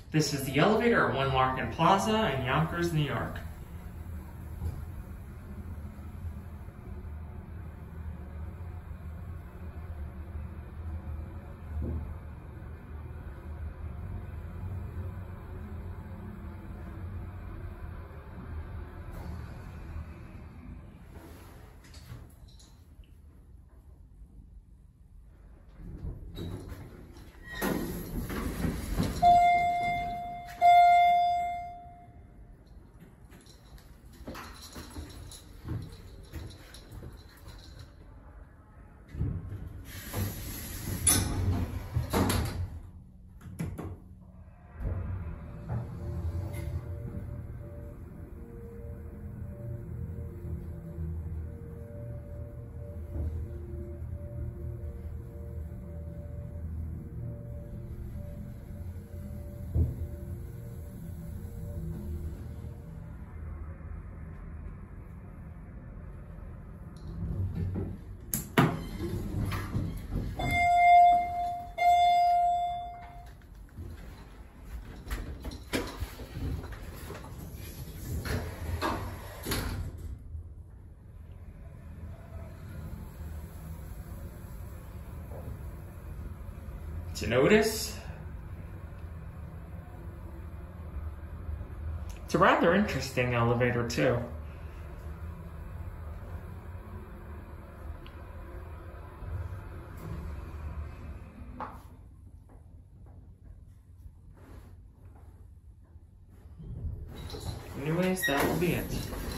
This is the elevator at One Larkin Plaza in Yonkers, New York. Did you notice? It's a rather interesting elevator too. Anyways, that will be it.